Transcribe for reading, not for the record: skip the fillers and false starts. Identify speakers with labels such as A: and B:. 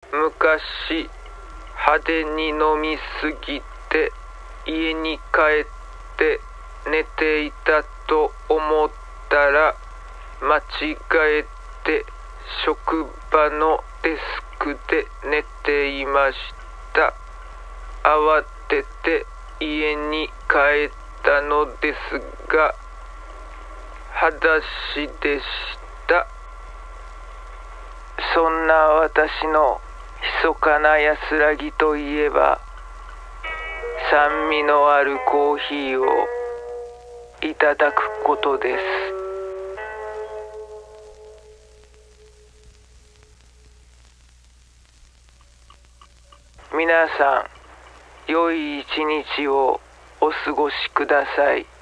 A: 昔派手に飲みすぎて家に帰って寝ていたと思ったら間違えて職場のデスクで寝ていました。慌てて家に帰ったのですが裸足でした。そんな私の密かな安らぎといえば、酸味のあるコーヒーをいただくことです。皆さん、良い一日をお過ごしください。